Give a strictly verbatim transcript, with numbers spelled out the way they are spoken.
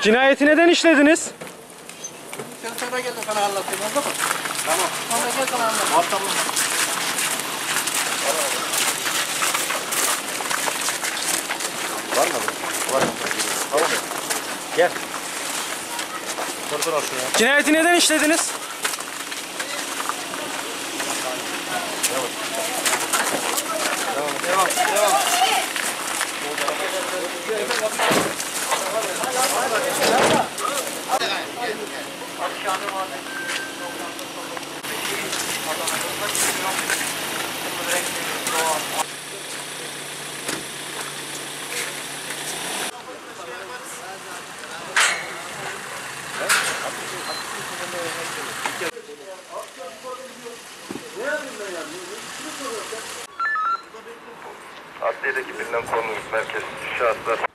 Cinayeti neden işlediniz? Sen sonra gel de sana anlatayım, oldu mu? Tamam. Sonra gel sana anlatayım. Tamam. Var mı? Var. Tamam. Gel. Dur olsun ya. Cinayeti neden işlediniz? Devam. Devam. Adliyedeki bilinen konumuz merkez şahıslar